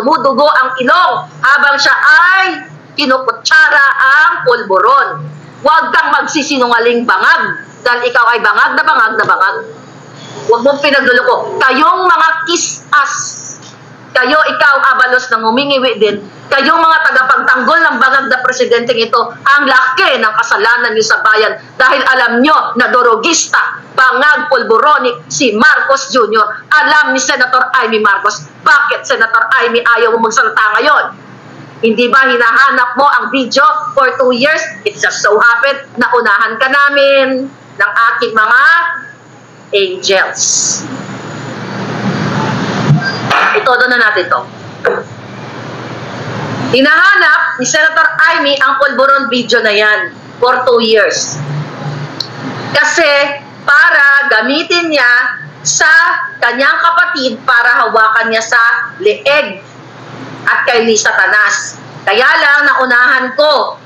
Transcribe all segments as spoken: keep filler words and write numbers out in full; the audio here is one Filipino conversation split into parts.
dumudugo ang ilong habang siya ay kinukutsara ang pulburon. Huwag kang magsisinungaling bangag dahil ikaw ay bangag na bangag na bangag. Huwag mong pinagluloko. Kayong mga kiss-ass, kayo, ikaw, Abalos, na ngumingiwi din, kayong mga tagapagtanggol ng bangag na presidenteng ito, ang laki ng kasalanan niyo sa bayan dahil alam nyo na dorogista, bangag, pulburonic, si Marcos Junior Alam ni Senator Amy Marcos. Bakit, Senator Amy, ayaw mo magsalita ngayon? Hindi ba hinahanap mo ang video for two years? It just so happened na unahan ka namin ng aking mga angels. Itodo na natin to. Hinahanap ni Senator Amy ang pulburon video na yan for two years. Kasi para gamitin niya sa kanyang kapatid para hawakan niya sa leeg at kay Lisa Tanas. Kaya lang naunahan ko,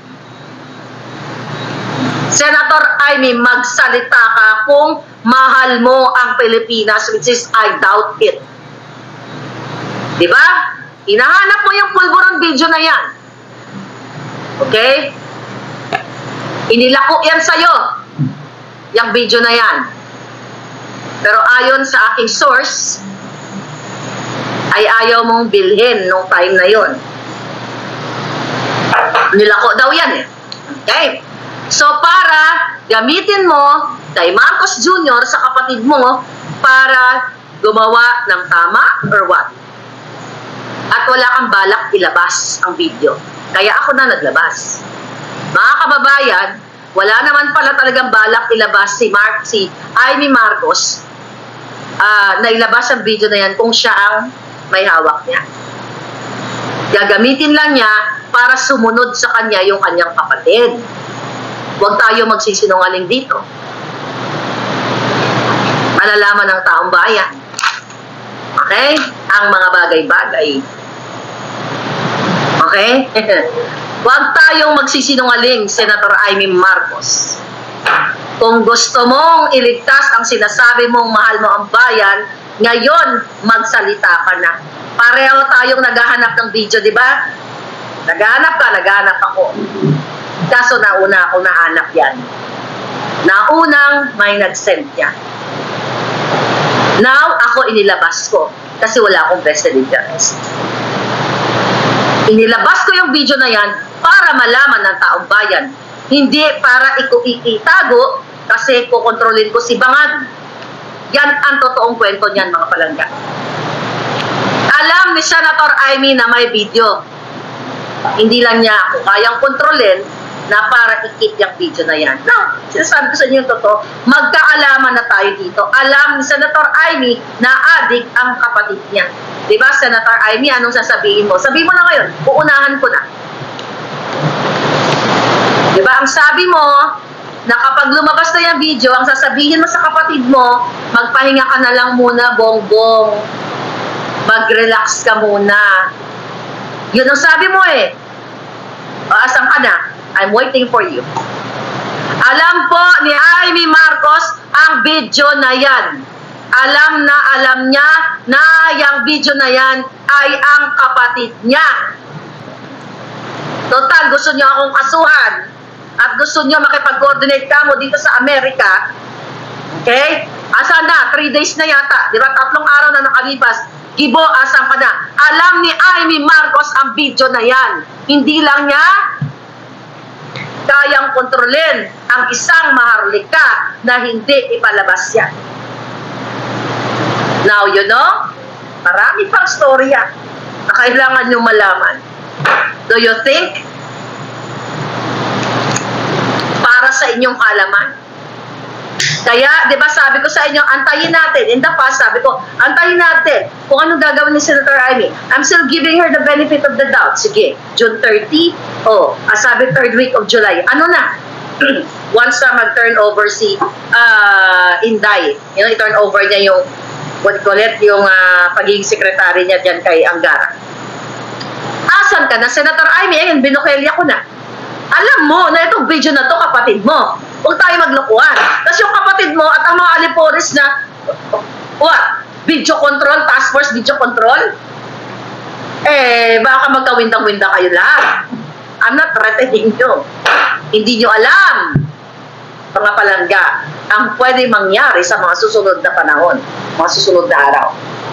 Senator Amy, magsalita ka kung mahal mo ang Pilipinas, which is I doubt it. Diba? Hinahanap mo yung pulburon video na yan. Okay? Inilako yan sa'yo, yung video na yan. Pero ayon sa aking source, ay ayaw mong bilhin nung time na yon. Nilako daw yan eh. Okay? So para gamitin mo kay Marcos Junior sa kapatid mo para gumawa ng tama or what? At wala kang balak ilabas ang video. Kaya ako na naglabas. Mga kababayan, wala naman pala talagang balak ilabas si Mark, si Amy Marcos uh, na ilabas ang video na yan kung siya ang may hawak niya. Gagamitin lang niya para sumunod sa kanya yung kanyang kapatid. Huwag tayo magsisinungaling dito. Malalaman ng taong bayan. Okay? Ang mga bagay-bagay. Okay? Huwag tayong magsisinungaling, Senator Amy Marcos. Kung gusto mong iligtas ang sinasabi mong mahal mo ang bayan, ngayon, magsalita ka na. Pareho tayong naghahanap ng video, di ba? Naghahanap ka, naghahanap ako. Kaso nauna ako nahanap yan. Naunang may nag-send niya. Now, ako inilabas ko. Kasi wala akong vested interest. Inilabas ko yung video na yan para malaman ng taong bayan. Hindi para itago kasi kukontrolin ko si Bangag. Yan ang totoong kwento niyan, mga palangga. Alam ni Senator Amy na may video. Hindi lang niya ako kayang kontrolin na para i-keep yung video na yan. Now, sinasabi ko sa inyo yung totoo, magkaalaman na tayo dito. Alam ni Senator Amy na adik ang kapatid niya. Diba, Senator Amy, anong sasabihin mo? Sabihin mo na ngayon, uunahan ko na. Diba, ang sabi mo, na kapag lumabas na yung video, ang sasabihin mo sa kapatid mo, magpahinga ka na lang muna, bongbong. Mag-relax ka muna. Yun ang sabi mo eh. O, asan ka na? I'm waiting for you. Alam po ni Amy Marcos ang video na yan. Alam na alam niya na yung video na yan ay ang kapatid niya. Total, gusto niyo akong kasuhan at gusto niyo makipag-coordinate ka mo dito sa Amerika. Okay? Asan na? Three days na yata. Di ba? Tatlong araw na nakalipas. Gibo, asan ka na? Alam ni Amy Marcos ang video na yan. Hindi lang niya kayang kontrolin ang isang maharlika na hindi ipalabas yan. Now, you know, marami pang storya na kailangan nyo malaman. Do you think para sa inyong kalaman? Kaya, di ba sabi ko sa inyo, antayin natin. In the past, sabi ko, antayin natin kung anong gagawin ni Senator Amy. I'm still giving her the benefit of the doubt. Sige, June thirtieth, oh, sabi third week of July. Ano na? Once na mag-turn over si uh, Inday, you know, i-turn over niya yung, what you call it, yung uh, pagiging secretary niya dyan kay Angara. Asan ka na, Senator Amy? Ayun, binukelya ko na. Alam mo na itong video na to kapatid mo. Huwag tayo maglokohan. Tapos yung kapatid mo at ang mga aliporis na, what? Video control, task force video control? eh, baka magkawindang-winda kayo lahat. I'm not threatening you. Hindi nyo alam, mga palangga, ang pwede mangyari sa mga susunod na panahon, mga susunod na araw.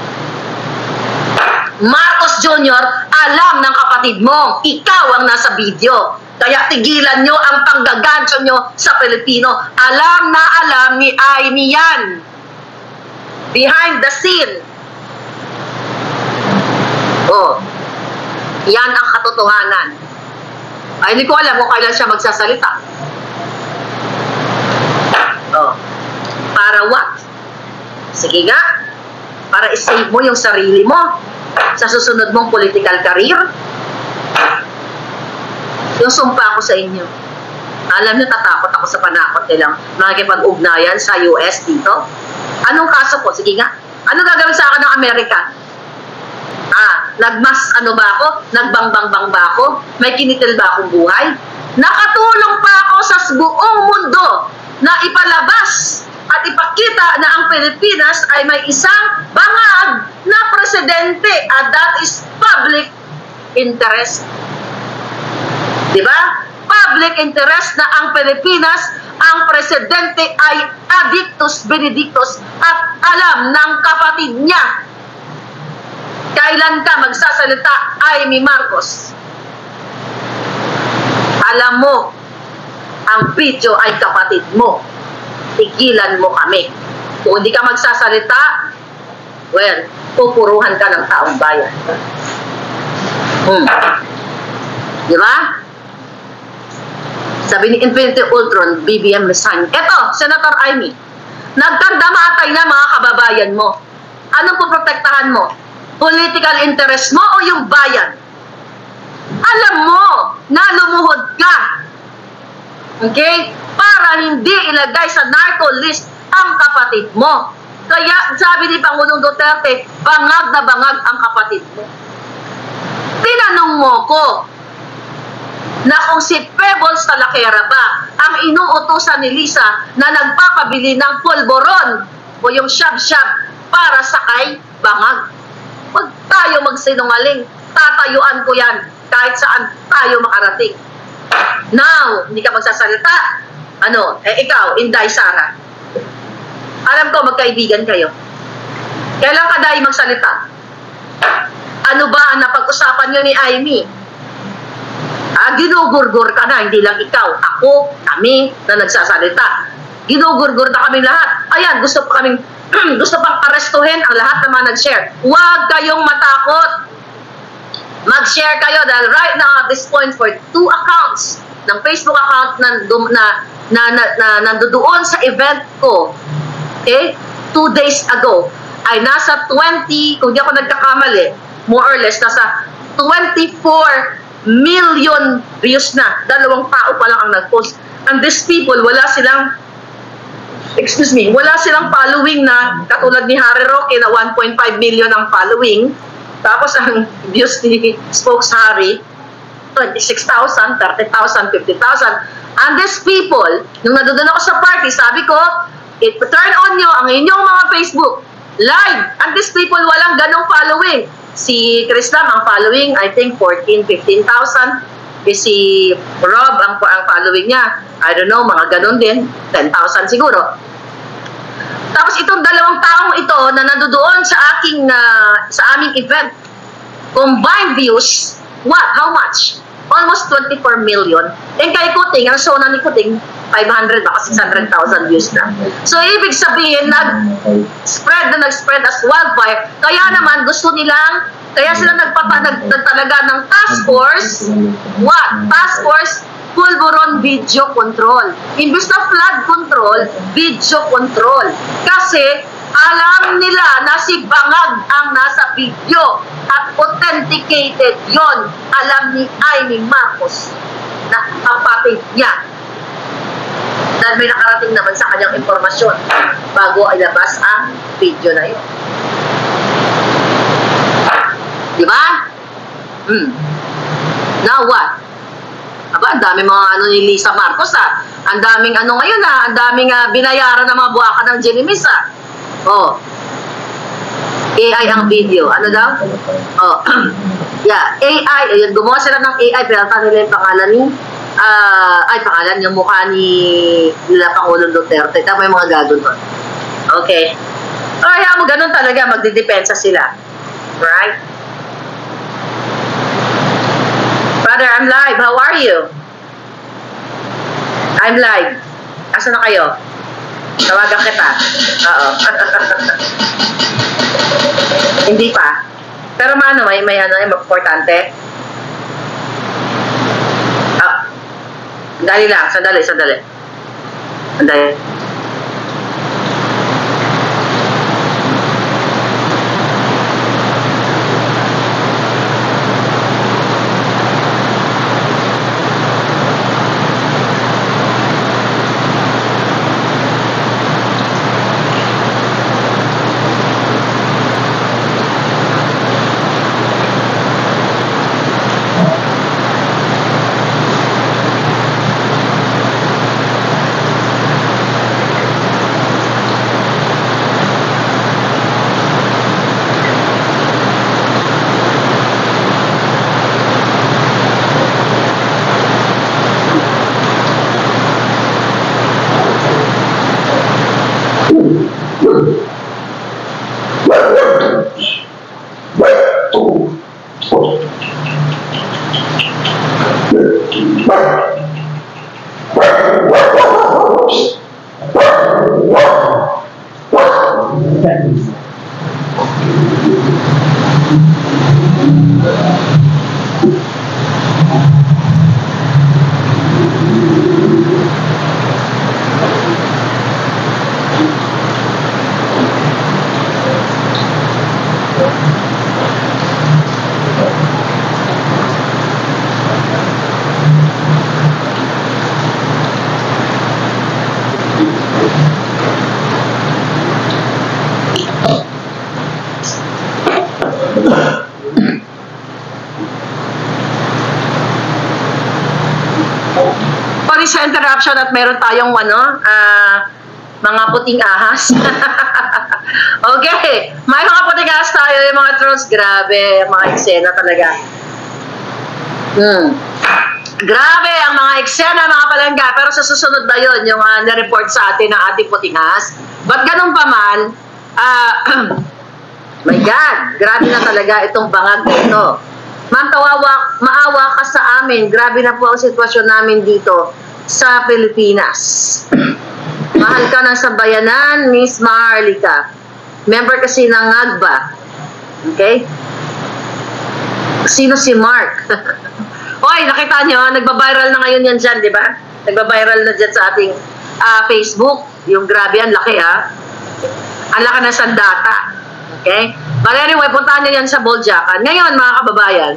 Marcos Junior, alam ng kapatid mo, ikaw ang nasa video. Kaya tigilan nyo ang panggagancho nyo sa Pilipino. Alam na alam ni Amy yan. Behind the scene. Oh, yan ang katotohanan. Ay, hindi ko alam kung kailan siya magsasalita. Oh, para what? Sige nga, para isave mo yung sarili mo sa susunod mong political career. Yung sumpa ko sa inyo, alam niyo, tatakot ako sa panakot nilang makikipag-ugnayan sa U S dito. Anong kaso ko? Sige nga, ano gagawin sa akin ng Amerika? Ah, nagmas ano ba ako? Nagbangbang-bang ba ako? May kinitil ba akong buhay? Nakatulong pa ako sa buong mundo na ipalabas at ipakita na ang Pilipinas ay may isang bangag na presidente, at that is public interest. Diba? Public interest na ang Pilipinas, ang presidente ay Adictus Benedictus at alam ng kapatid niya. Kailan ka magsasalita, Amy Marcos? Alam mo, ang video ay kapatid mo. Tigilan mo kami. Kung hindi ka magsasalita, well, pupuruhan ka ng taong bayan. Hmm. Di ba? Sabi ni Infinity Ultron, B B M resign. Eto, Senator Amy, nagkandamatay na mga kababayan mo. Anong puprotektahan mo? Political interest mo o yung bayan? Alam mo na lumuhod ka. Okay? Para hindi ilagay sa narco list ang kapatid mo. Kaya sabi ni Pangulong Duterte, bangag na bangag ang kapatid mo. Tinanong mo ko na kung si Pebbles Talakera ba ang inuutosan ni Lisa na nagpapabili ng pulboron o yung shab-shab para sa kay bangag. Huwag tayo magsinungaling. Tatayuan ko yan kahit saan tayo makarating. Now, hindi ka magsasalita. Ano, eh ikaw, Inday Sara. Alam ko, magkaibigan kayo. Kailan ka dahil magsalita? Ano ba ang napag-usapan nyo ni Amy? Ah, ginugurgur ka na, hindi lang ikaw. Ako, kami na nagsasalita. Ginugurgur na kami lahat. Ayan, gusto pa kaming gusto pang arestuhin ang lahat ng mga nag-share. Huwag kayong matakot. Mag-share kayo dahil right now at this point for two accounts ng Facebook account na, na, na, na, na nandoon sa event ko, okay, two days ago, ay nasa twenty, kung di ako nagkakamali, more or less, nasa twenty-four million views na. Dalawang tao pa lang ang nag-post. And these people, wala silang excuse me, wala silang following na katulad ni Harry Roque na one point five million ang following. Tapos ang views ni Spokes Harry, twenty-six thousand, thirty thousand, fifty thousand. And these people, nung nadoon ako sa party, sabi ko, it turn on nyo ang inyong mga Facebook live. And these people, walang ganong following. Si Chris Lam, ang following, I think fourteen, fifteen thousand. Si Rob, ang, ang following niya, I don't know, mga ganon din, ten thousand siguro. Tapos itong dalawang taong ito na nandoon sa aking uh, sa aming event, combined views, what? How much? Almost twenty-four million. And kay Kuting, ang show na ni Kuting, five hundred baka six hundred thousand views na. So ibig sabihin, nag-spread na nag-spread as wildfire. Kaya naman gusto nilang, kaya sila nagpata, nagtalaga ng task force, what? Task force Pulburon Video Control. Imbis na flood control, video control. Kasi alam nila na si Bangag ang nasa video at authenticated yon. Alam ni Amy Marcos na kapatid niya. Dahil may nakarating naman sa kanyang impormasyon bago ilabas ang video na yun. Diba? Hmm. Now what? Aba, ang daming mga ano ni Lisa Marcos ah. Ang daming ano ngayon ah. Ang daming uh, binayaran ng mga buwakan ng Jenimis ah. Oh. A I ang video. Ano daw? Oh, yeah, A I. Ayun, gumawa sila ng A I. Pinata nila yung pangalan ni, uh, ay, pangalan, yung mukha ni nila Pangulong Duterte. Tama yung mga gago doon. Okay. Kaya mo, ganun talaga, magdidepensa sila. Right? Brother, I'm live. How are you? I'm live. Asa na kayo? Tawagan kita. Oo. Hindi pa. Pero maano, may, may ano, may importante. Ah. Dali lang. Sandali, sandali. Sandali. Sa interruption at meron tayong ano, uh, mga puting ahas. Okay, may mga puting ahas tayo, yung mga trolls, grabe, mga eksena talaga. Hmm. Grabe ang mga eksena, mga palangga, pero sa susunod na yun, yung uh, na-report sa atin ng ating puting ahas. Ba't ganun pa man, uh, my God, grabe na talaga itong bangag na ito. Ma'am, tawawa, maawa ka sa amin, grabe na po ang sitwasyon namin dito sa Pilipinas. Mahal ka ng sambayanan, Miss Maharlika. Member kasi ng Agba. Okay? Sino si Mark? Oy, nakita nyo, nagbabiral na ngayon yan dyan, di ba? Nagbabiral na dyan sa ating uh, Facebook. Yung grabe, ang laki ha. Ang laki na sandata. Okay? But anyway, puntahan nyo yan sa Boljakan. Ngayon, mga kababayan,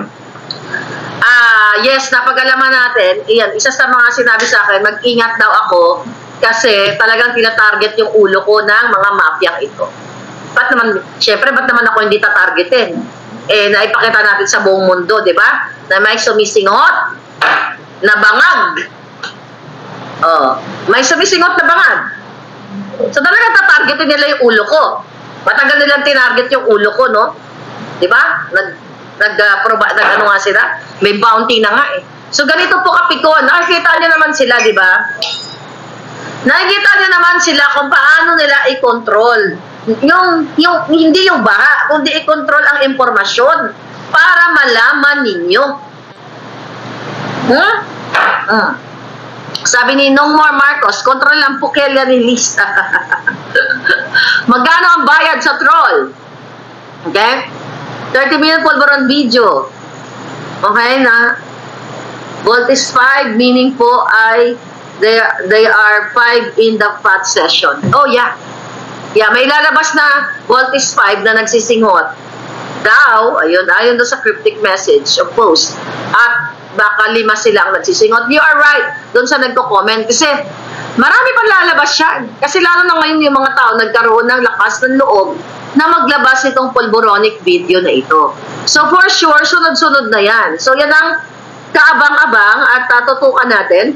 Ah, uh, yes, napag-alaman natin, iyan, isa sa mga sinabi sa akin, mag-ingat daw ako kasi talagang tinatarget yung ulo ko ng mga mafyang ito. Ba't naman, syempre, ba't naman ako hindi tatargetin? Eh, naipakita natin sa buong mundo, di ba? Na may sumisingot na bangag. Oh, may sumisingot na bangag. So, talagang tatargetin nila yung ulo ko. Matagal nilang tinarget yung ulo ko, no? Di ba? Nag nag-proba, nag ano nga sila, may bounty na nga eh. So ganito po kapikon, nakikita nyo naman sila, di ba? Nakikita nyo naman sila kung paano nila i-control. Yung, yung, hindi yung baha, kundi i-control ang impormasyon para malaman ninyo. Huh? Hmm. Sabi ni No More Marcos, control ang pukelya ni Lisa. Magkano ang bayad sa troll? Okay? thirty minute pulveron video. Okay na? Volt is five, meaning po ay they, they are five in the fat session. Oh yeah. Yeah, may lalabas na volt is five na nagsisingot. Daw, ayun, ayun doon sa cryptic message of post. At baka lima silang nagsisingot. You are right. Doon sa nagko-comment. Kasi marami pang lalabas yan. Kasi lalo na ngayon yung mga tao nagkaroon ng lakas ng loob na maglabas itong pulboronic video na ito. So for sure, sunod-sunod na yan. So yan ang kaabang-abang at tatutukan natin.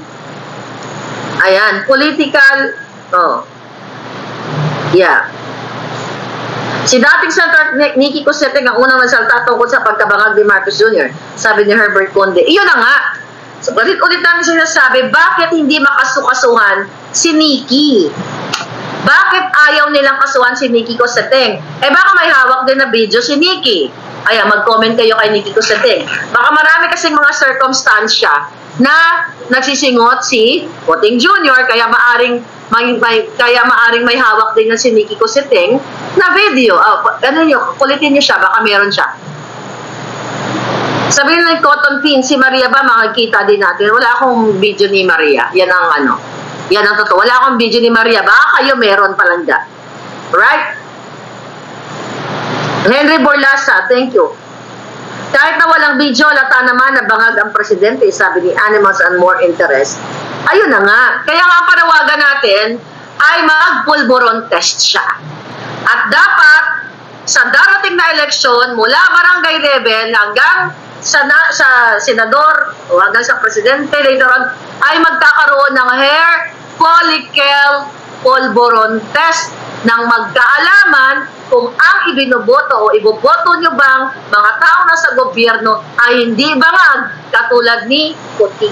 Ayan, political, oh, yeah. Si dating Senator Nicky Cosete ang unang nagsalta tungkol sa pagkabangag ni Marcos Junior Sabi ni Herbert Conde. Iyon na nga. So, ulit-ulit namin sinasabi, bakit hindi makasukasuhan si Nicky? Bakit ayaw nilang kasuhan si Nicky Cosete? Eh baka may hawak din na video si Nicky. Kaya mag-comment kayo kay Nicky Cosete. Baka marami kasing mga circumstansya na nagsisingot si Poting Junior kaya maaring may, may, kaya maaring may hawak din na si Nicky Cosete na video. Oh, ganun nyo, kulitin nyo siya, baka meron siya. Sabihin ng cotton pin, si Maria ba makikita din natin? Wala akong video ni Maria. Yan ang ano. Yan ang totoo. Wala akong video ni Maria. Baka kayo meron palang dyan. Right? Henry Borlasa, thank you. Kahit na walang video, lata naman na bangag ang presidente, sabi ni Animals and More Interest. Ayun na nga. Kaya nga panawagan natin ay mag-pulburon test siya. At dapat sa darating na eleksyon mula barangay level hanggang sa, na, sa senador o hanggang sa presidente later on ay magkakaroon ng hair follicle pulburon test ng magkaalaman kung ang ibinuboto o iboboto nyo bang mga tao na sa gobyerno ay hindi bangag katulad ni Puting.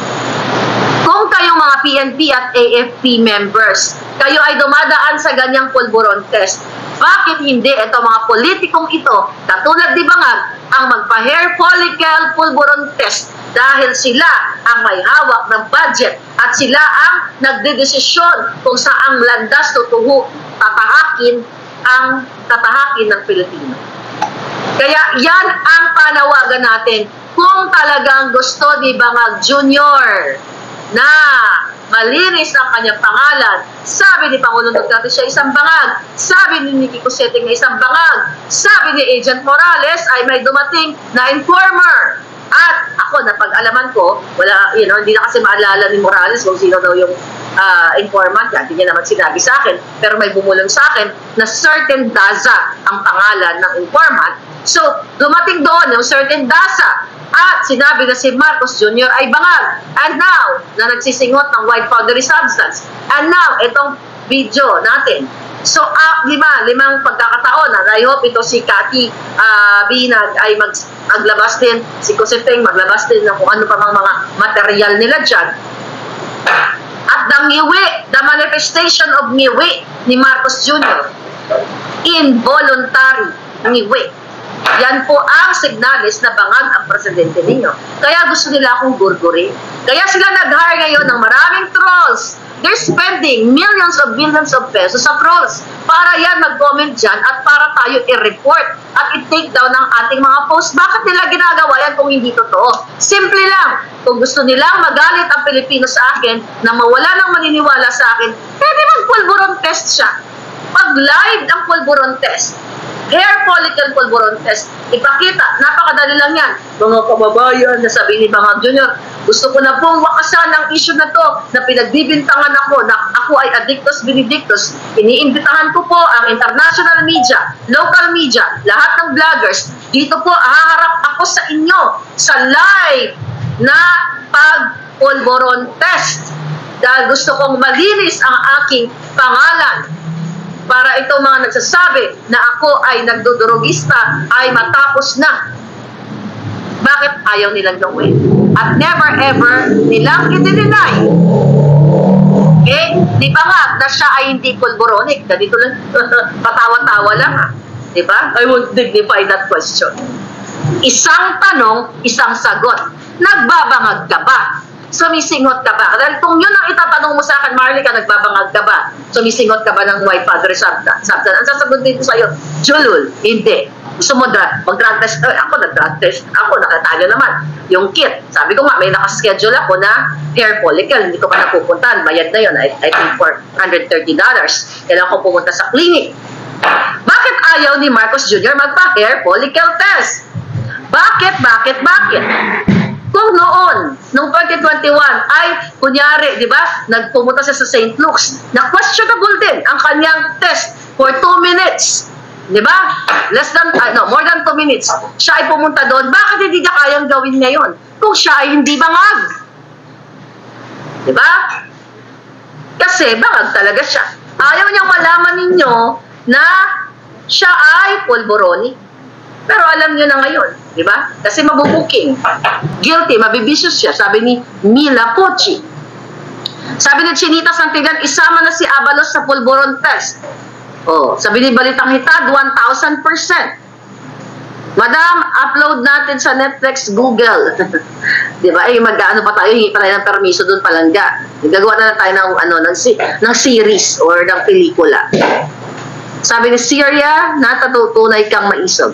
Kung kayong mga P N P at A F P members, kayo ay dumadaan sa ganyang pulburon test, bakit hindi ito mga politikong ito, katulad ni Bangag, ang magpa-hair follicle pulburon test dahil sila ang may hawak ng budget at sila ang nagdedesisyon kung saang landas tutuho tatahakin ang tatahakin ng Pilipino. Kaya yan ang panawagan natin kung talagang gusto ni Bangag Junior na malinis ang kanyang pangalan. Sabi ni Pangulong Duterte siya isang bangag. Sabi ni Nicky Cosete na isang bangag. Sabi ni Agent Morales ay may dumating na informer. At ako, napag-alaman ko, wala, you know, hindi na kasi maalala ni Morales kung sino daw yung uh, informant. Hindi niya naman sinabi sa akin. Pero may bumulong sa akin na certain Daza ang pangalan ng informant. So, dumating doon yung certain Daza. At sinabi na si Marcos Junior ay bangag. And now, na nagsisingot ng white powdery substance. And now, itong video natin. So, uh, lima, limang pagkakataon. And I hope ito si Cathy uh, Binag ay mag, maglabas din. Si Cositeng maglabas din ng kung ano pa mga, mga material nila dyan. At the ngiwi, the manifestation of ngiwi ni Marcos Junior Involuntary ngiwi. Yan po ang signalis na bangag ang presidente ninyo. Kaya gusto nila akong gurguri. Kaya sila nag-hire ngayon ng maraming trolls. They're spending millions of billions of pesos sa trolls. Para yan mag-comment dyan at para tayo i-report at i-take down ang ating mga posts. Bakit nila ginagawa yan kung hindi totoo? Simple lang. Kung gusto nilang magalit ang Pilipino sa akin na mawala ng maniniwala sa akin, pwede mag-pulburon test siya. Pag-live ang pulburon test. Hair follicle pulburon test. Ipakita, napakadali lang yan. Mga kababayan, nasabi ni Bangag Junior, gusto ko na pong wakasan ang issue na to na pinagbibintangan ako na ako ay addictus benedictus. Iniimbitahan ko po ang international media, local media, lahat ng vloggers. Dito po, haharap ako sa inyo sa live na pag-pulburon test. Dahil gusto kong malinis ang aking pangalan. Para itong mga nagsasabi na ako ay nagdudurugista ay matapos na. Bakit ayaw nilang gawin? At never ever nilang i-deny. Okay? Di ba nga na siya ay hindi pulboronic? Ganito lang, patawa-tawa lang ha. Di ba? I won't dignify that question. Isang tanong, isang sagot. Nagbabangag ka ba? Sumisingot ka ba? Dahil kung yun ang itatanong mo sa akin, Marlica, nagbabangag ka ba? Sumisingot ka ba ng white powdery substance? Ang sasagot dito sa'yo, Julul, hindi. Gusto mo mag-drug test? Eh, ako nag-drug test. Ako, nakatalo naman. Yung kit, sabi ko nga, may nakaschedule ako na hair follicle. Hindi ko pa napupuntahan. Bayad na yun. I, I think for one hundred thirty dollars. Kailangan ko pumunta sa clinic. Bakit ayaw ni Marcos Junior magpa-hair follicle test? Bakit, bakit, bakit? Kung noon, noong twenty twenty-one, ay, kunyari, di ba, nagpumunta siya sa Saint Luke's, na questionable din ang kanyang test for two minutes. Di ba? Less than, uh, no, more than two minutes. Siya ay pumunta doon. Bakit hindi niya kayang gawin ngayon? Kung siya ay hindi bangag. Di ba? Kasi bangag talaga siya. Ayaw niyang malaman ninyo na siya ay pulboronic. Pero alam nyo na ngayon, di ba? Kasi mabubuking. Guilty, mabibisius siya. Sabi ni Mila Pochi. Sabi ni Chinita Santigan, isama na si Abalos sa pulboron test. Oh, sabi ni Balitang Hitad, one thousand percent. Madam, upload natin sa Netflix, Google. Di ba? Eh, mag-ano pa tayo, hingi pa tayo ng permiso doon palangga. Gagawa na lang tayo ng, ano, ng, ng series or ng pelikula. Sabi ni Syria, natatutunay kang maisog.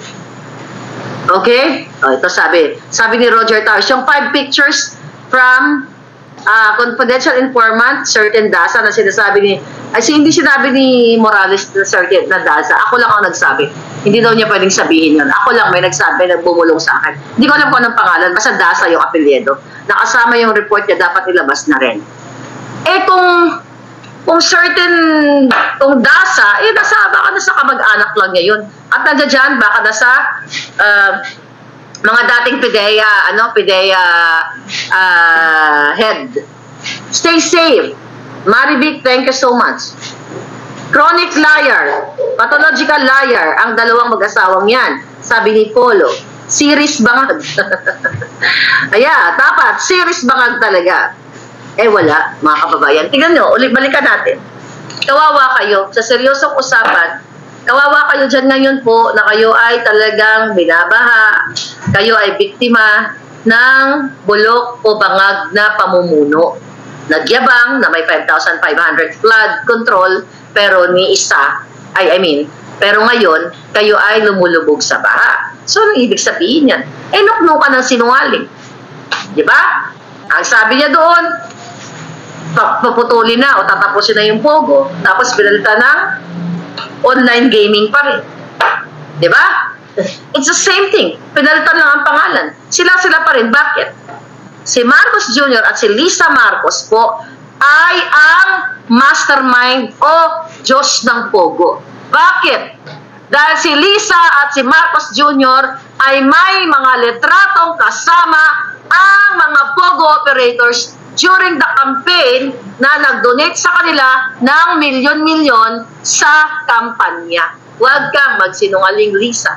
Okay? O, ito sabi. Sabi ni Roger Towers, yung five pictures from uh, confidential informant, certain DASA na sinasabi ni, ay hindi sinabi ni Morales na certain na DASA. Ako lang ang nagsabi. Hindi daw niya pwedeng sabihin yun. Ako lang may nagsabi, nagbumulong sa akin. Hindi ko alam kung anong pangalan, basta DASA yung apelyedo. Nakasama yung report niya, dapat ilabas na rin. Eh kung kung certain, kung DASA, eh nasa, baka nasa kamag-anak lang niya yun. At nandiyan dyan, baka nasa uh, mga dating PIDEA, ano, PIDEA uh, head. Stay safe. Marivic, thank you so much. Chronic liar, pathological liar, ang dalawang mag-asawang yan. Sabi ni Polo, series bangag. Ayan, dapat, series bangag talaga. Eh wala, mga kababayan. Tingnan nyo, ulit balikan natin. Kawawa kayo, sa seryosong usapan, kawawa kayo dyan ngayon po na kayo ay talagang binabaha, kayo ay biktima ng bulok o bangag na pamumuno. Nagyabang na may five thousand five hundred flood control, pero ni isa, ay I mean, pero ngayon, kayo ay lumulubog sa baha. So, ano ibig sabihin yan? Eh, nuknuka ng sinungaling. Diba? Ang sabi niya doon, paputulin na o tatapusin na yung Pogo, tapos pinalitan ng online gaming pa rin. Diba? It's the same thing. Pinalitan lang ang pangalan. Sila-sila pa rin. Bakit? Si Marcos Junior at si Lisa Marcos po ay ang mastermind o Diyos ng Pogo. Bakit? Dahil si Lisa at si Marcos Junior ay may mga litratong kasama ang mga Pogo operators during the campaign na nag-donate sa kanila ng milyon-milyon sa kampanya. Huwag kang magsinungaling, Lisa.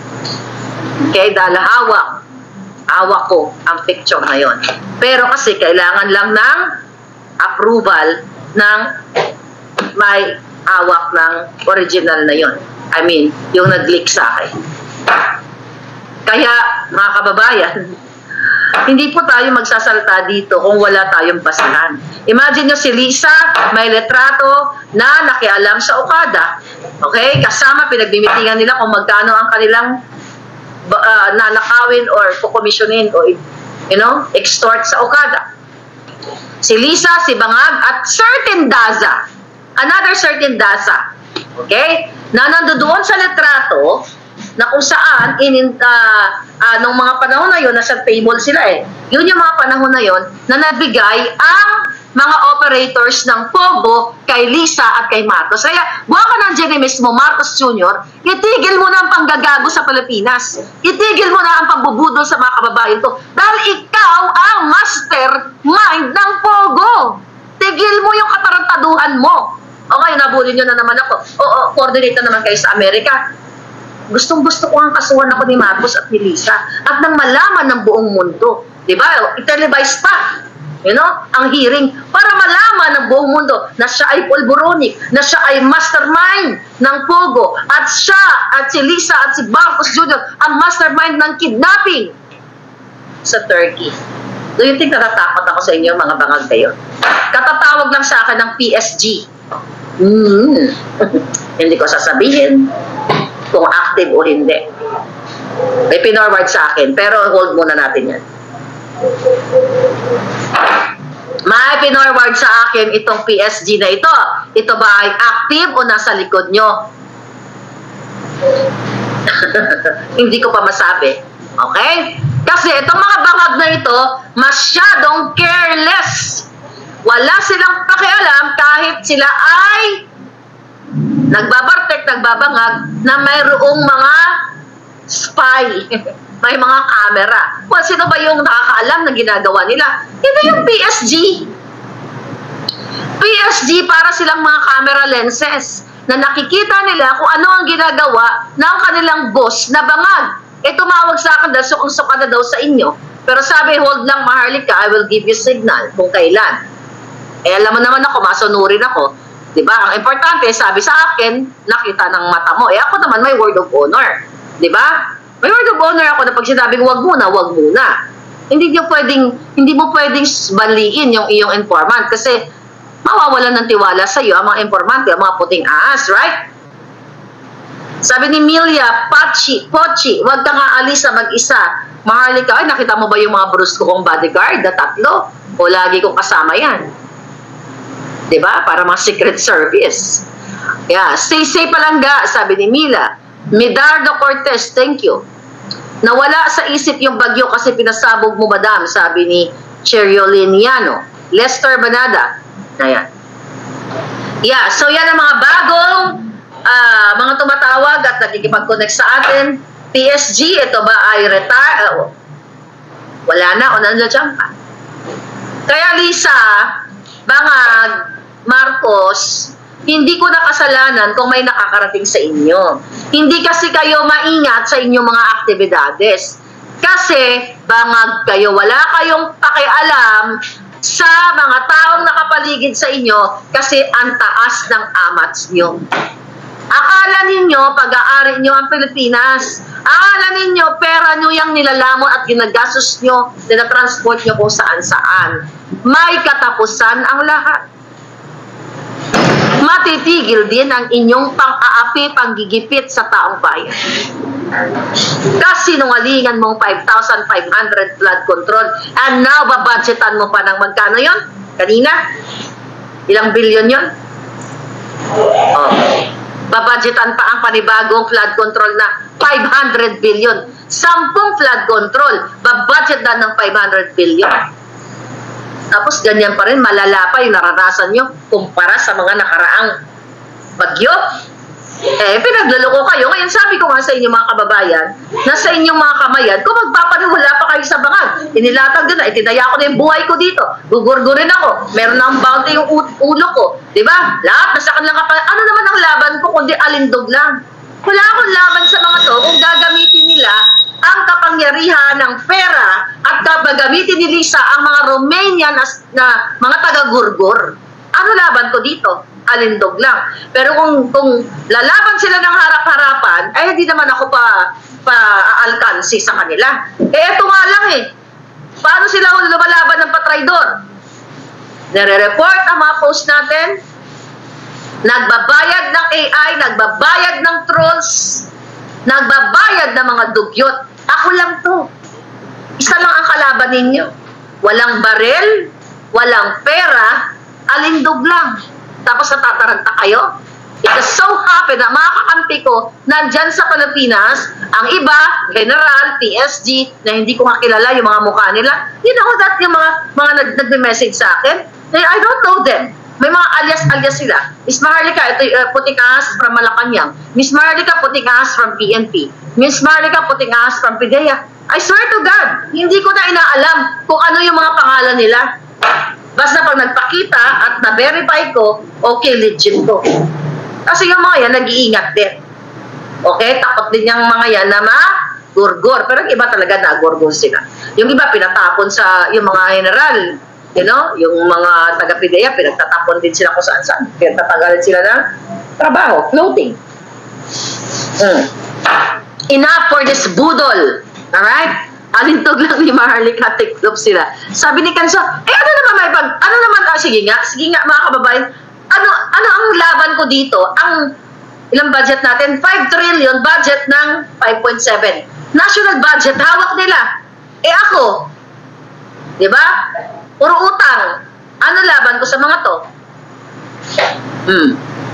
Okay, dahil hawak. Hawak ko ang picture na yon. Pero kasi kailangan lang ng approval ng may hawak ng original na yon. I mean, yung nag-leak sa akin. Kaya, mga kababayan, hindi po tayo magsasalta dito kung wala tayong basahan. Imagine nyo si Lisa, may letrato na nakialam sa Okada. Okay? Kasama, pinagbimitingan nila kung magkano ang kanilang uh, nanakawin or kukomisyonin o you know, extort sa Okada. Si Lisa, si Bangag, at certain DASA. Another certain DASA. Okay? Na nandoon sa letrato, na kung saan, in, uh, uh, nung mga panahon na yun, nasa table sila eh. Yun yung mga panahon na yun, na nabigay ang mga operators ng Pogo kay Lisa at kay Marcos. Kaya, buwan ka ng Jenny mismo, Marcos Junior, itigil mo na ang panggagago sa Pilipinas. Itigil mo na ang pambubudol sa mga kababayan ko. Dahil ikaw ang mastermind ng Pogo. Tigil mo yung katarantaduhan mo. O ngayon, nabulin nyo na naman ako. Oo, coordinate na naman kayo sa Amerika. Gustong-gusto ko ang kasuhan ako ni Marcos at ni Lisa at nang malaman ng buong mundo. Diba? I-televise pa. You know? Ang hearing. Para malaman ng buong mundo na siya ay pulboronic, na siya ay mastermind ng Pogo, at siya at si Lisa at si Marcos Junior ang mastermind ng kidnapping sa Turkey. Do you think natatakot ako sa inyo, mga bangag kayo? Katatawag lang sa akin ng P S G. Hmm. Hindi ko sasabihin kung active o hindi. May pinorward sa akin, pero hold muna natin yan. May pinorward sa akin itong P S G na ito. Ito ba ay active o nasa likod nyo? Hindi ko pa masabi. Okay? Kasi itong mga bangag na ito, masyadong careless. Wala silang pakialam kahit sila ay nagbabartek, nagbabangag na mayroong mga spy. May mga camera. Well, sino ba yung nakakaalam na ginagawa nila? Ito yung P S G. P S G para silang mga camera lenses na nakikita nila kung ano ang ginagawa ng kanilang boss na bangag. Eh, tumawag sa akin dahil sukang-suka na daw sa inyo. Pero sabi, hold lang, Maharlika, I will give you signal kung kailan. Eh, alam mo naman ako, masunurin ako. Diba? Ang importante, sabi sa akin, nakita ng mata mo. Eh, ako naman may word of honor. Diba? May word of honor ako na pag sinabing wag muna, wag muna. Hindi niyo pwedeng, hindi mo pwedeng banliin yung iyong informant kasi mawawalan ng tiwala sa iyo ang mga informante, ang mga puting ahas, right? Sabi ni Milia, Pachi, Pochi, wag kang aalis sa mag-isa. Maharlika, ay nakita mo ba yung mga bruce ko kong bodyguard na tatlo? O lagi kong kasama yan. Diba? Para mga secret service. Yeah, stay safe palangga, sabi ni Mila. Medardo Cortez, thank you. Nawala sa isip yung bagyo kasi pinasabog mo, madam, sabi ni Cherioliniano. Lester Banada. Ayan. Yeah, so yan ang mga bagong uh, mga tumatawag at nagkikipag-connect sa atin. P S G, ito ba ay retire? Uh, wala na, o nandiyan pa. Kaya Lisa, Bangag, Marcos, hindi ko na kasalanan kung may nakakarating sa inyo. Hindi kasi kayo maingat sa inyong mga aktibidades. Kasi, bangag kayo, wala kayong pakialam sa mga taong nakapaligid sa inyo kasi ang taas ng amats nyo. Akala ninyo, pag-aari nyo ang Pilipinas. Akala ninyo, pera nyo yung nilalamon at ginagastos nyo, tinatransport nyo kung saan-saan. May katapusan ang lahat. Matitigil din ang inyong pang-aapi, panggigipit sa taong bayan. Kasi nungalingan mong five thousand five hundred flood control and now babudgetan mo pa ng magkano yon? Kanina? Ilang bilyon yon? Oh. Babudgetan pa ang panibagong flood control na five hundred billion. Sampung flood control, babudgetan ng five hundred billion. Tapos ganyan pa rin, malala pa yung naranasan nyo kumpara sa mga nakaraang bagyo. Eh, pinaglaloko kayo. Ngayon, sabi ko nga sa inyo mga kababayan, na sa inyong mga kamayan, kung magpapaniwala pa kayo sa bangag, inilatag doon na, itinaya ko na yung buhay ko dito, gugurgurin ako, meron na ang bounty yung ulo ko, di ba? Lahat, nasa kanilang kapal. Ano naman ang laban ko, kundi alindog lang. Wala akong laban sa mga to kung gagamitin nila ang kapangyarihan ng pera at gagamitin ni Lisa ang mga Romanian na, na mga taga-gurgur. Ano laban ko dito? Alindog lang. Pero kung, kung lalaban sila ng harap-harapan, ay hindi naman ako pa pa-alkansi sa kanila. Eh, eto nga lang eh. Paano sila lumalaban ng patraydor? Nare-report ang mga post natin, nagbabayad ng A I, nagbabayad ng trolls, nagbabayad ng mga dugyot. Ako lang to. Isa lang ang kalaban ninyo. Walang barel, walang pera, alindog lang. Tapos natataranta kayo. It is so happy na mga kakampi ko nandyan sa Pilipinas, ang iba, General, P S G, na hindi ko kakilala yung mga mukha nila. You know that yung mga, mga nag-message sa akin? I don't know them. May mga alias-alias sila. Miss Maharlika, ito uh, puting ahas from Malacanang. Miss Maharlika, puting ahas from P N P. Miss Maharlika, puting ahas from PIDEA. I swear to God, hindi ko na inaalam kung ano yung mga pangalan nila. Basta pag nagpakita at na-verify ko, okay, legit ko. Kasi yung mga yan, nag-iingat din. Okay, takot din yung mga yan na ma-gurgur. Pero yung iba talaga na-gurgur sila. Yung iba pinatapon sa yung mga general. You know, yung mga taga-PIDEA, pinagtatapon din sila kung saan-saan. Pinagtatagalan sila ng trabaho, floating. Mm. Enough for this budol. Alright? Alintog lang ni Maharlika, tiklop sila. Sabi ni Kanso, eh ano naman may pag, ano naman, ah, sige nga, sige nga mga kababayan, ano, ano ang laban ko dito? Ang ilang budget natin? five trillion budget ng five point seven. National budget, hawak nila. Eh ako, di ba? Puro utang. Ano laban ko sa mga to? Hmm.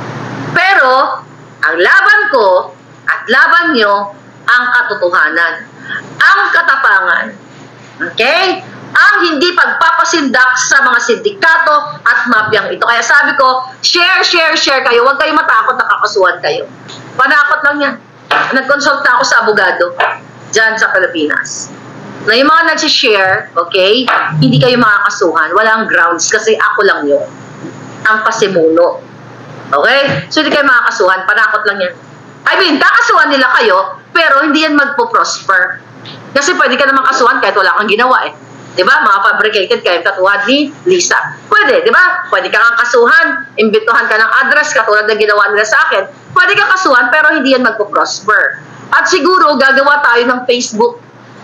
Pero, ang laban ko at laban nyo, ang katotohanan. Ang katapangan. Okay? Ang hindi pagpapasindak sa mga sindikato at mafyang ito. Kaya sabi ko, share, share, share kayo. Huwag kayo matakot na kakasuhan kayo. Panakot lang yan. Nag-consulta ako sa abogado dyan sa Pilipinas. Na yung mga nagsishare, okay, hindi kayo makakasuhan. Walang grounds kasi ako lang yun. Ang pasimuno. Okay? So, hindi kayo makakasuhan. Panakot lang yan. I mean, kakasuhan nila kayo, pero hindi yan magpo-prosper. Kasi pwede ka naman kasuhan kahit wala kang ginawa eh. Diba? Mga fabricated kayo katulad ni Lisa. Pwede, diba? Pwede ka kang kasuhan, imbituhan ka ng address katulad na ginawa nila sa akin. Pwede ka kasuhan, pero hindi yan magpo-prosper. At siguro, gagawa tayo ng Facebook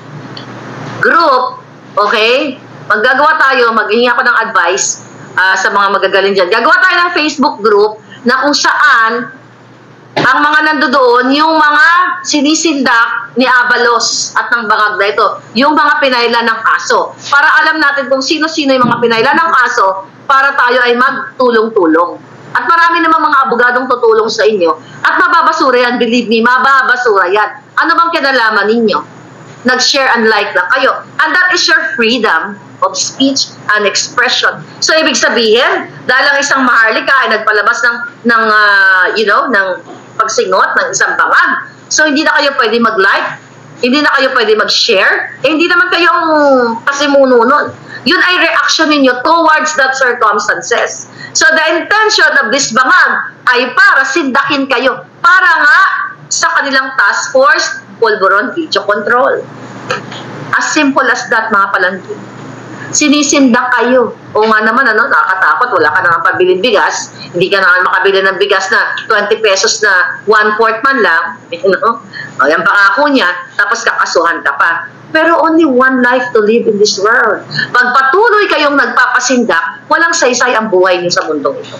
group, okay? Maggagawa tayo, maghingi ako ng advice uh, sa mga magagaling dyan. Gagawa tayo ng Facebook group na kung saan ang mga nandoon, yung mga sinisindak ni Abalos at ng bangag na ito, yung mga pinailan ng kaso. Para alam natin kung sino-sino yung mga pinailan ng kaso para tayo ay magtulong-tulong. At marami naman mga abogadong tutulong sa inyo. At mababasura yan, believe me, mababasura yan. Ano bang kinalaman ninyo? Nag-share and like lang kayo. And that is your freedom of speech and expression. So, ibig sabihin, dahil ang isang maharlika ay nagpalabas ng, ng uh, you know, ng pagsingot ng isang bangag. So, hindi na kayo pwede mag-like, hindi na kayo pwede mag-share, eh, hindi naman kayong pasimuno nun. Yun ay reaction ninyo towards that circumstances. So, the intention of this bangag ay para sindakin kayo, para nga sa kanilang task force, Pulburon Video Control. As simple as that, mga palangkin. Sinisindak kayo. O nga naman, ano, nakakatakot, wala ka naman pabiling bigas, hindi ka naman makabili ng bigas na twenty pesos na one-fourth man lang, you know? O, yan pangako niya, tapos kakasuhan ka pa. Pero only one life to live in this world. Pag patuloy kayong nagpapasindak, walang saysay ang buhay niyo sa mundong ito.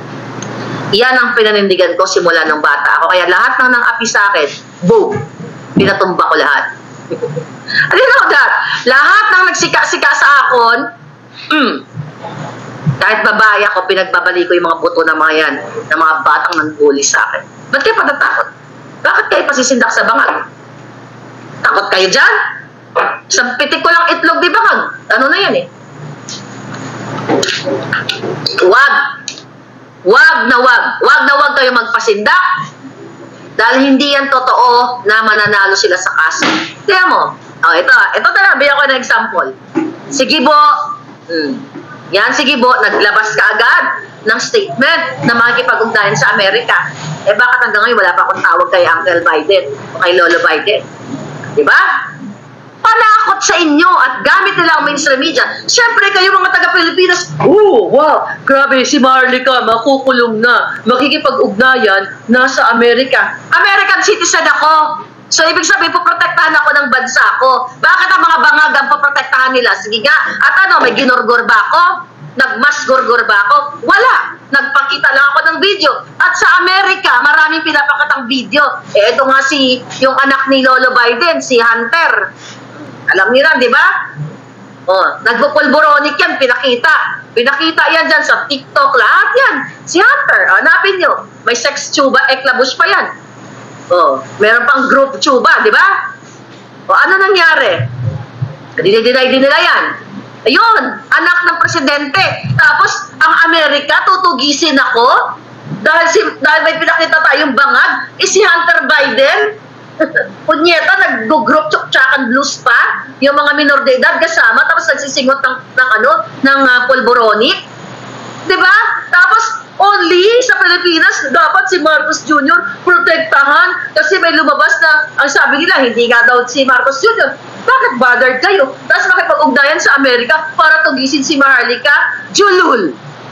Yan ang pinanindigan ko simula ng bata ako. Kaya lahat ng nang-api sa akin, boom, pinatumba ko lahat. I didn't know that. Lahat ng nagsika-sika sa akon, mm, kahit babae ako, pinagbabali ko yung mga buto ng mga yan, ng mga batang nangbuli sa akin. Ba't kayo patatakot? Bakit kayo pasisindak sa bangag? Takot kayo dyan? Sa pitik ko lang itlog di bangag. Ano na yan eh? Wag. Wag na wag. Wag na wag kayo magpasindak. Dahil hindi yan totoo na mananalo sila sa kaso. Kaya mo, oh, ito, ito talaga, bigyan ko ng example. Si Gibo, hmm, yan si Gibo, naglabas ka agad ng statement na makikipag-ugnayan sa Amerika. Eh bakit hanggang ngayon wala pa akong tawag kay Uncle Biden o kay Lolo Biden? Diba? Panakot sa inyo at gamit nila ang mainstream media. Siyempre, kayo mga taga-Pilipinas, oh, wow, grabe, si Marlica, makukulong na, makikipag-ugnayan, nasa Amerika. American citizen ako. So, ibig sabihin, poprotektahan ako ng bansa ko. Bakit ang mga bangag ang poprotektahan nila? Sige nga, at ano, may ginurgur ba ako? Nagmas-gurgur ba ako? Wala. Nagpakita lang ako ng video. At sa Amerika, maraming pinapakatang video. Eh, ito nga si, yung anak ni Lolo Biden, si Hunter. Alam niyo lang, di ba? Oh, nagpupulboronic yan, pinakita. Pinakita yan dyan sa TikTok, lahat yan. Si Hunter, hanapin nyo. May sex tuba, eklabush pa yan. Oh, meron pang group tuba, di ba? O, ano nangyari? Dinidinay din nila yan. Ayun, anak ng presidente. Tapos, ang Amerika, tutugisin ako. Dahil, si, dahil may pinakita tayong bangag, eh si Hunter Biden, punyeta, nag-group tsuk-tsakan blues pa, yung mga minor de edad kasama, tapos nagsisingot ng, ng ano, ng uh, pulboronic. Diba? Tapos, only sa Pilipinas, dapat si Marcos Junior protektahan kasi may lumabas na, ang sabi nila, hindi nga daw si Marcos Junior Bakit bothered kayo? Tapos makipag-ugnayan sa Amerika para tugisin si Maharlika? Julul!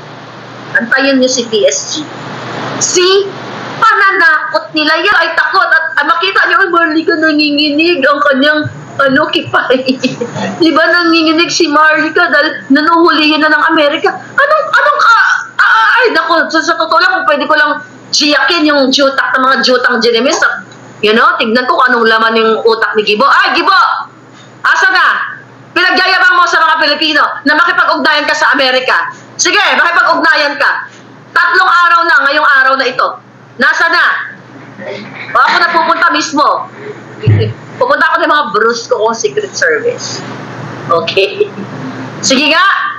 Antayin niyo si P S G. Si pananakot nila yan ay takot at ah, makita niyo, ay Maharlika nanginginig ang kanyang ano, kipay. Diba nanginginig si Maharlika dahil nanuhulihin na ng Amerika? Anong, anong ka, ah, ay nako, sa, sa totoo lang, kung pwede ko lang siyakin yung jutak ng mga jutang Genemis, you know, tignan ko kung anong laman yung utak ni Gibo. Ay, Gibo! Asa na? Pinagyayabang mo sa mga Pilipino na makipag-ugnayan ka sa Amerika. Sige, makipag-ugnayan ka. Tatlong araw na ngayong araw na ito. Nasa na? O ako na pupunta mismo. Pupunta ako ng mga Bruce ko kung Secret Service. Okay? Sige nga.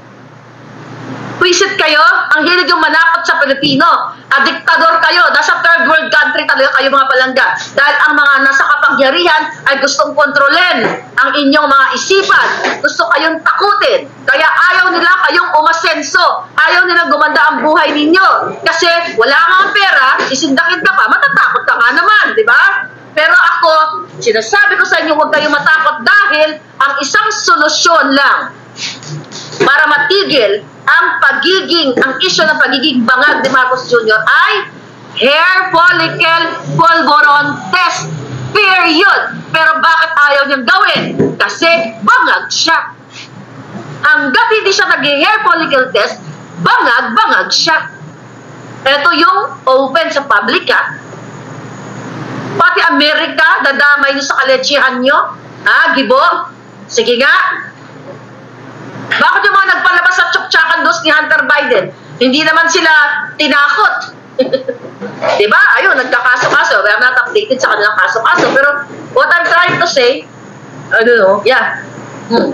Pwisit kayo, ang hilig yung manakot sa Pilipino. A diktador kayo, nasa third world country talaga kayo mga palangga. Dahil ang mga nasa kapangyarihan ay gustong kontrolin ang inyong mga isipan. Gusto kayong takutin. Kaya ayaw nila kayong umasenso. Ayaw ayaw nilang gumanda ang buhay ninyo. Kasi wala nga ang pera, isindakin ka pa, matatakot ka nga naman, di ba? Pero ako, sinasabi ko sa inyo, huwag kayong matakot dahil ang isang solusyon lang para matigil ang pagiging, ang issue ng pagiging bangag ni Marcos Junior ay hair follicle pulburon test. Period. Pero bakit ayaw niyang gawin? Kasi bangag siya. Hanggat hindi siya nag-hair follicle test, bangag-bangag siya. Ito yung open sa public, ha? Pati Amerika, dadamay niyo sa kaletsihan niyo. Ha, Gibo? Sige nga. Bakit yung mga nagpalabas sa tsuktsakan dos ni Hunter Biden? Hindi naman sila tinakot. Diba? Ayun, nagkakaso-kaso. I'm not updated sa kanilang kaso-kaso. Pero what I'm trying to say, I don't know, yeah. Hmm.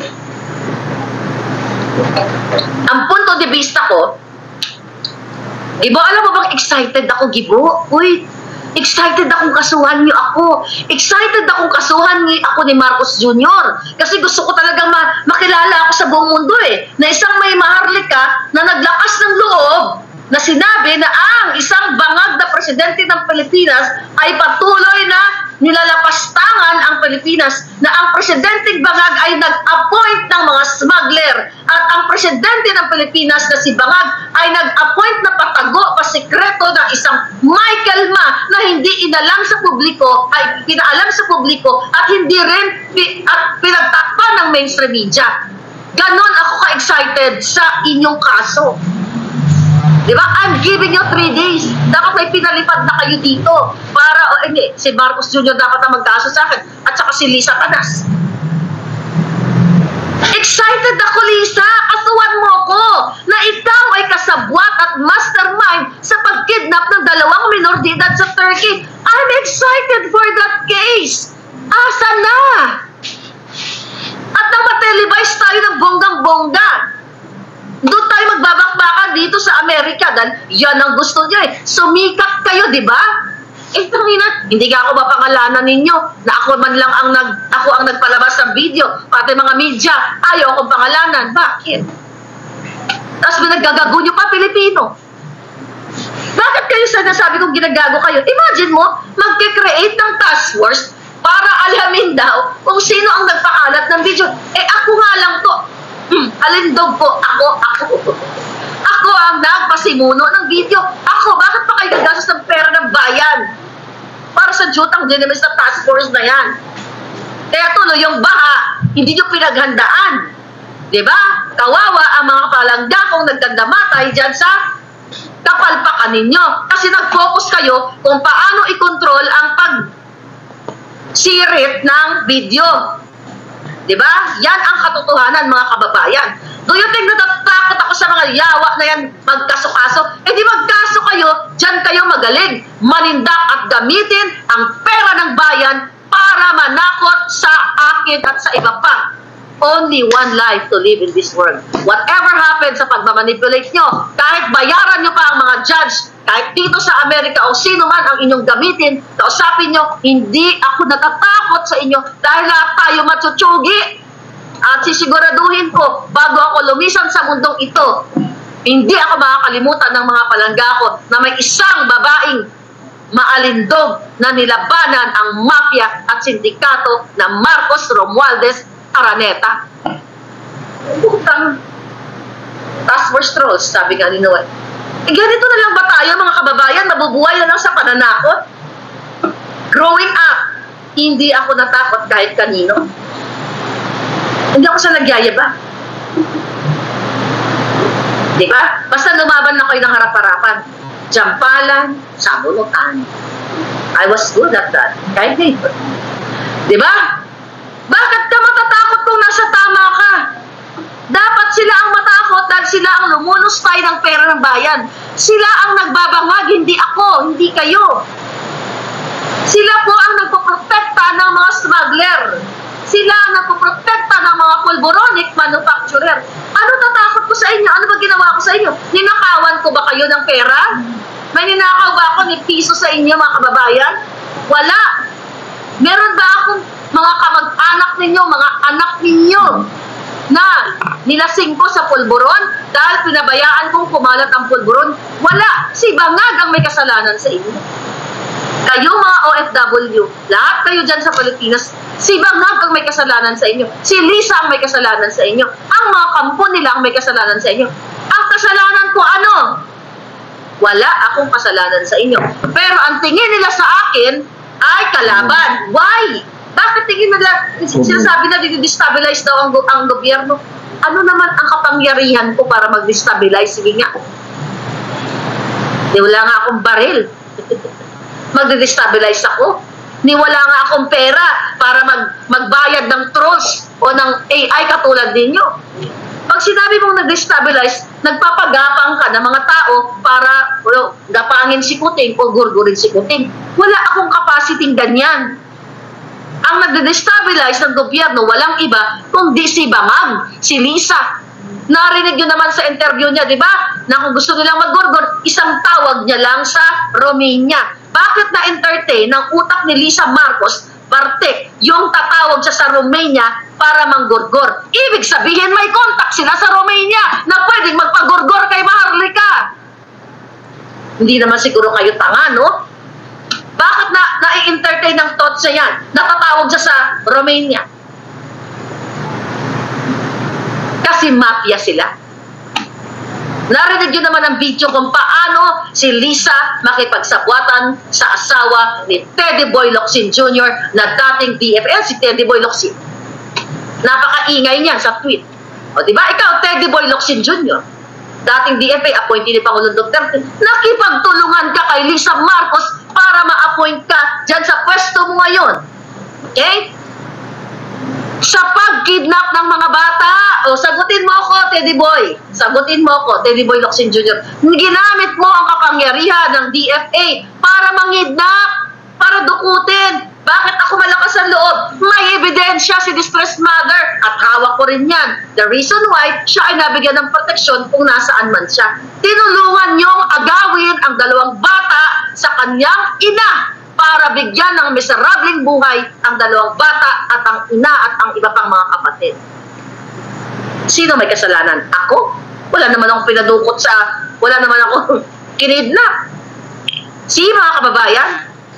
Ang punto de vista ko, Gibo, alam mo bang excited ako, Gibo? Uy, excited akong kasuhan niyo ako. Excited akong kasuhan niyo ako ni Marcos Junior Kasi gusto ko talagang ma makilala ako sa buong mundo eh. Na isang may maharlika na naglakas ng loob na sinabi na ang isang bangag na presidente ng Pilipinas ay patuloy na nilalapastangan ang Pilipinas, na ang presidenteng bangag ay nag-appoint ng mga smuggler at ang presidente ng Pilipinas na si Bangag ay nag-appoint na patago, pasikreto ng isang Michael Ma na hindi inalam sa publiko, ay pinaalam sa publiko at hindi rin pi at pinagtakpan ng mainstream media. Ganon ako ka-excited sa inyong kaso. Diba? I'm giving you three days. Dapat may pinalipad na kayo dito. Para, o oh, hindi, si Marcos Junior dapat na magkaso sa akin. At saka si Lisa Canas. Excited ako, Lisa. Kasuhan mo ko na ikaw ay kasabwat at mastermind sa pagkidnap ng dalawang minor de edad sa Turkey. I'm excited for that case. Asa na? At nang matelevise tayo ng bonggang-bongga. Doon tayo magbabakbakan dito sa Amerika dahil yan ang gusto niya eh. Sumikat kayo, di ba? Eh, tangina, hindi ka ako mapangalanan ninyo na ako man lang ang nag, ako ang nagpalabas ng video. Pati mga media, ayaw akong pangalanan. Bakit? Tapos binagagago nyo pa, Pilipino. Bakit kayo sinasabi kong ginagago kayo? Imagine mo, magkikreate ng task force para alamin daw kung sino ang nagpakalat ng video. Eh, ako nga lang to. Hmm, alindog po, ako, ako. Ako ang nagpasimuno ng video. Ako, bakit pa kayo gagastos ng pera ng bayan? Para sa jutang dinamis na task force na yan. Kaya tuloy yung baha, hindi nyo pinaghandaan. Diba? Kawawa ang mga palanggakong nagdandamatay dyan sa kapalpakan ninyo. Kasi nag-focus kayo kung paano i-control ang pag-sirit ng video. Diba? Yan ang katotohanan, mga kababayan. Do you think natatakot ako sa mga yawa na yan magkaso-kaso? Eh di magkaso kayo, dyan kayo magaling. Manindak at gamitin ang pera ng bayan para manakot sa akin at sa iba pa. Only one life to live in this world. Whatever happens sa pagmamanipulate nyo, kahit bayaran nyo pa ang mga judge, kahit dito sa Amerika o sino man ang inyong gamitin, kausapin nyo, hindi ako natatakot sa inyo dahil lahat tayo matsuchugi. At sisiguraduhin ko, bago ako lumisan sa mundong ito, hindi ako makakalimutan ng mga palangga ko na may isang babaeng maalindog na nilabanan ang mafia at sindikato na Marcos Romualdez Araneta. Butang task force trolls, sabi nga ni Noel. Eh, ganito na lang ba tayo, mga kababayan? Nabubuhay na lang sa pananakot? Growing up, hindi ako natakot kahit kanino. Hindi ako sa nagyayaba. Diba? Basta lumaban na kayo ng harap-harapan. Jampalan, sabunutan. I was good at that. Kahit ngayon. Diba? Bakit ka matatakot kung nasa tama ka? Dapat sila ang matakot dahil sila ang lumunustay ng pera ng bayan. Sila ang nagbabangag, hindi ako, hindi kayo. Sila po ang nagpoprotekta ng mga smuggler. Sila ang nagpoprotekta ng mga pulboronic manufacturer. Ano tatakot ko sa inyo? Ano ba ginawa ko sa inyo? Ninakawan ko ba kayo ng pera? May ninakaw ba ako ni piso sa inyo, mga kababayan? Wala. Meron ba akong mga kamag-anak ninyo, mga anak ninyo na nilasing ko sa pulburon dahil pinabayaan kong kumalat ang pulburon. Wala. Si Bangag ang may kasalanan sa inyo. Kayo mga O F W, lahat kayo dyan sa Pilipinas, si Bangag ang may kasalanan sa inyo. Si Lisa ang may kasalanan sa inyo. Ang mga kampo nila ang may kasalanan sa inyo. Ang kasalanan ko ano? Wala akong kasalanan sa inyo. Pero ang tingin nila sa akin ay kalaban. Why? Bakit tingin nila, sinasabi na destabilize daw ang, ang gobyerno? Ano naman ang kapangyarihan ko para mag-destabilize? Sige nga. Di wala nga akong baril. Mag-destabilize ako. Ni wala nga akong pera para mag magbayad ng trolls o ng A I katulad ninyo. Pag sinabi mong nag-destabilize, nagpapagapang ka ng mga tao para well, gapangin si Kuting o gurgurin si Kuting. Wala akong capacity ganyan. Ang nag-destabilize ng gobyerno, walang iba kundi si Bangag, si Lisa. Narinig nyo naman sa interview niya, di ba? Na kung gusto nilang mag-gurgur, isang tawag niya lang sa Romania. Bakit na-entertain ng utak ni Lisa Marcos, parte, yung tatawag siya sa Romania para manggurgur? Ibig sabihin may contact sila sa Romania na pwedeng magpagurgur kay Maharlika. Hindi naman siguro kayo tanga, no? Bakit na na-entertain ng thoughts niya yan? Natatawag siya sa Romania. Kasi mafia sila. Narinig yun naman ang video kung paano si Lisa makipagsabwatan sa asawa ni Teddy Boy Locsin Junior na dating D F A. Si Teddy Boy Locsin. Napakaingay niyan sa tweet. O diba, ikaw Teddy Boy Locsin Junior, dating D F A, appointee ni Pangulong Duterte, nakipagtulungan ka kay Lisa Marcos para ma-appoint ka dyan sa pwesto mo ngayon. Okay? Sa pag-kidnap ng mga bata, o sagutin mo ako, Teddy Boy. Sagutin mo ako, Teddy Boy Locsin Junior Ginamit mo ang kapangyarihan ng D F A para mangidnap, para dukutin. Bakit ako malakas ang loob? May ebidensya si distressed mother at hawak ko rin yan. The reason why siya ay nabigyan ng proteksyon kung nasaan man siya. Tinulungan niyong agawin ang dalawang bata sa kanyang ina para bigyan ng miserableng buhay ang dalawang bata at ang ina at ang iba pang mga kapatid. Sino may kasalanan? Ako? Wala naman akong pinadukot sa, wala naman akong kinidnap. Si mga kababayan,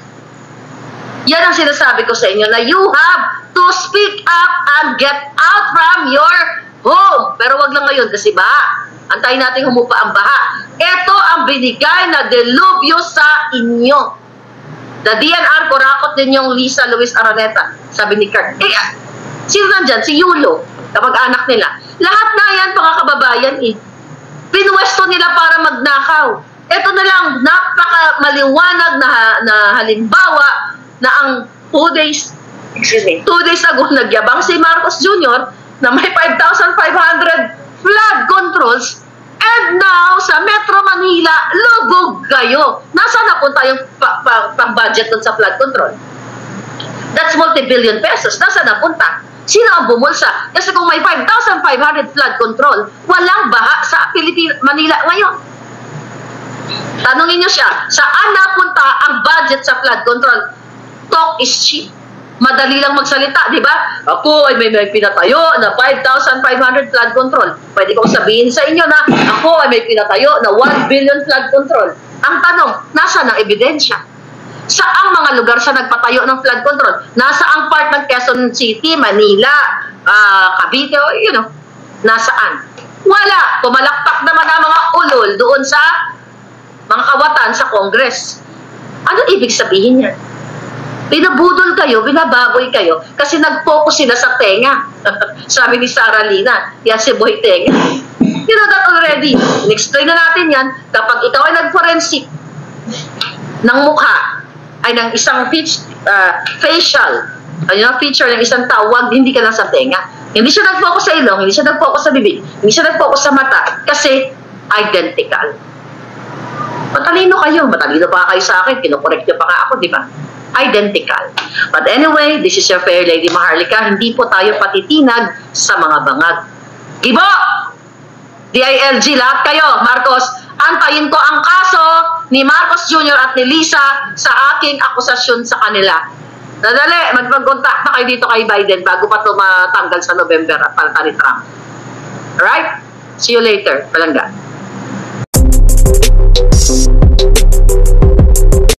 yan ang sinasabi ko sa inyo na you have to speak up and get out from your home. Pero wag lang ngayon kasi ba, antayin natin humupa ang baha. Ito ang binigay na delubyo sa inyo. The D N R, kurakot din yung Lisa Luis Araneta, sabi ni Kurt. Eh, sino nandyan? Si Yulo, kapag anak nila. Lahat na yan, mga kababayan, eh. Pinwesto nila para magnakaw. Ito na lang, napaka maliwanag na, na halimbawa na ang two days, excuse me, two days ago nagyabang si Marcos Junior na may five thousand five hundred flood controls. And now, sa Metro Manila, lubog kayo. Nasaan napunta yung pang-budget dun sa flood control? That's multi-billion pesos. Nasaan napunta? Sino ang bumulsa? Kasi kung may five thousand five hundred flood control, walang baha sa Pilipinas, Manila ngayon. Tanungin nyo siya, saan napunta ang budget sa flood control? Talk is cheap. Madali lang magsalita, di ba? Ako ay may, may pinatayo na five thousand five hundred flood control. Pwede kong sabihin sa inyo na ako ay may pinatayo na one billion flood control. Ang tanong, nasa ang ebidensya? Saang mga lugar siya nagpatayo ng flood control? Nasa ang part ng Quezon City, Manila, uh, Cavite, o you know, nasaan? Wala. Pumalakpak naman ang mga ulol doon sa mga kawatan sa Congress. Ano ibig sabihin yan? Binabudol kayo, binababoy kayo, kasi nag-focus sila sa tenga. Sabi ni Sara Lina, yan si Boy Tenga. You know that already. In-explain na natin yan, kapag ikaw ay nag-forensic ng mukha, ay ng isang uh, facial, ano, feature ng isang tawag, hindi ka lang sa tenga. Hindi siya nag-focus sa ilong, hindi siya nag-focus sa bibig, hindi siya nag-focus sa mata, kasi identical. Matalino kayo, matalino pa kayo sa akin, kinukorek nyo pa nga ako, di ba? Identical. But anyway, this is your fair lady Maharlika. Hindi po tayo patitinag sa mga bangag. Gibo! D I L G, lahat kayo, Marcos, antayin ko ang kaso ni Marcos Junior at ni Lisa sa aking akusasyon sa kanila. Nadali, magpag-contact kayo dito kay Biden bago pa ito matanggal sa November at palata ni Trump. Alright? See you later. Palangga.